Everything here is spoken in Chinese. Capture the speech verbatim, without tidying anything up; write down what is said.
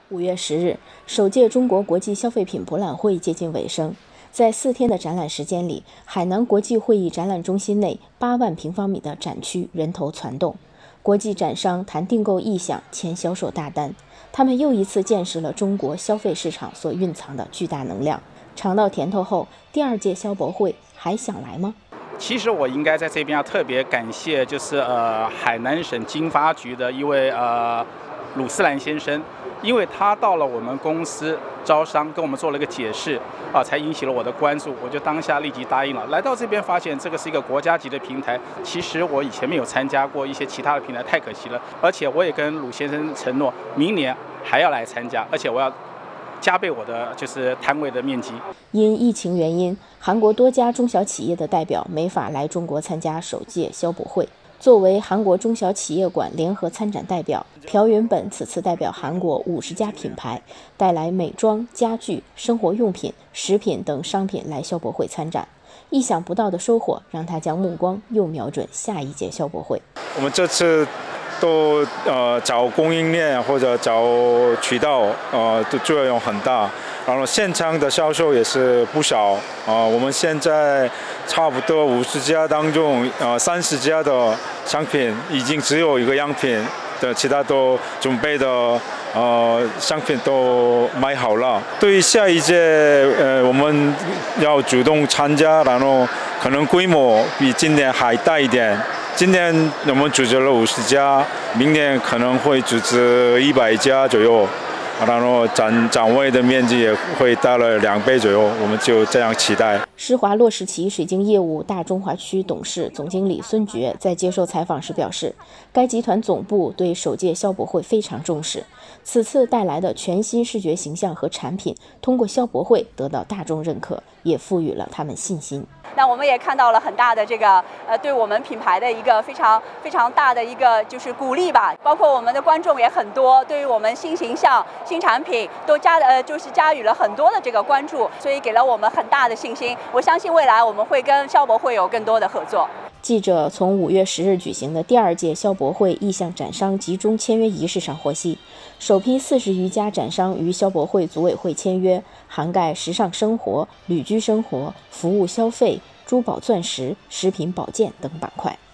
五月十日，首届中国国际消费品博览会接近尾声。在四天的展览时间里，海南国际会议展览中心内八万平方米的展区人头攒动，国际展商谈订购意向、签销售大单。他们又一次见识了中国消费市场所蕴藏的巨大能量。尝到甜头后，第二届消博会还想来吗？ 其实我应该在这边要特别感谢，就是呃海南省经发局的一位呃鲁斯兰先生，因为他到了我们公司招商，跟我们做了一个解释啊，才引起了我的关注，我就当下立即答应了。来到这边发现这个是一个国家级的平台，其实我以前没有参加过一些其他的平台，太可惜了。而且我也跟鲁先生承诺，明年还要来参加，而且我要加倍我的就是摊位的面积。 因疫情原因，韩国多家中小企业的代表没法来中国参加首届消博会。作为韩国中小企业馆联合参展代表，朴云本此次代表韩国五十家品牌，带来美妆、家具、生活用品、食品等商品来消博会参展。意想不到的收获让他将目光又瞄准下一届消博会。 我们这次都呃找供应链或者找渠道呃的作用很大，然后现场的销售也是不少啊、呃。我们现在差不多五十家当中，呃三十家的商品已经只有一个样品的，其他都准备的呃商品都买好了。对于下一届呃我们要主动参加，然后可能规模比今年还大一点。今年我们组织了五十家，明年可能会组织一百家左右，然后展展位的面积也会大了两倍左右，我们就这样期待。 施华洛世奇水晶业务大中华区董事总经理孙珏在接受采访时表示，该集团总部对首届消博会非常重视，此次带来的全新视觉形象和产品，通过消博会得到大众认可，也赋予了他们信心。 那我们也看到了很大的这个呃，对我们品牌的一个非常非常大的一个就是鼓励吧，包括我们的观众也很多，对于我们新形象、新产品都加呃就是加予了很多的这个关注，所以给了我们很大的信心。我相信未来我们会跟消博会有更多的合作。 记者从五月十日举行的第二届消博会意向展商集中签约仪式上获悉，首批四十余家展商与消博会组委会签约，涵盖时尚生活、旅居生活、服务消费、珠宝钻石、食品保健等板块。